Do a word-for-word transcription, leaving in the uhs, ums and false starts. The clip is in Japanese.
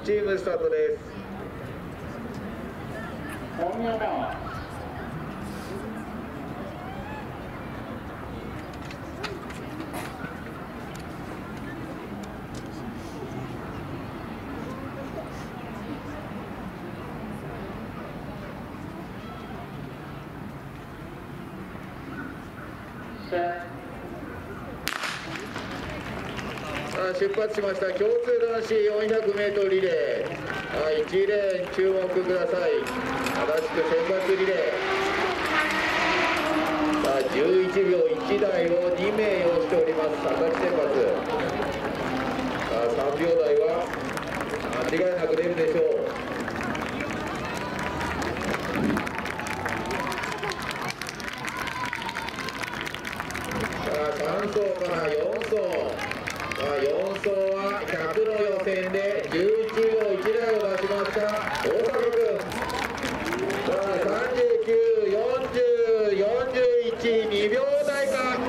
チームスタートです。 本名だ。 出発しました。共通男子 よんひゃくメートル リレー、はい、いちレーン注目ください。正しく選抜リレー、さあじゅういちびょういち台をに名用意しております。正し選抜、さあさんびょう台は間違いなく出るでしょう。さあさん走からよん走、よん走はひゃくの予選でじゅういちびょういち台を出しました大迫君。さあさんじゅうきゅう、よんじゅう、よんじゅういち、にびょう台か。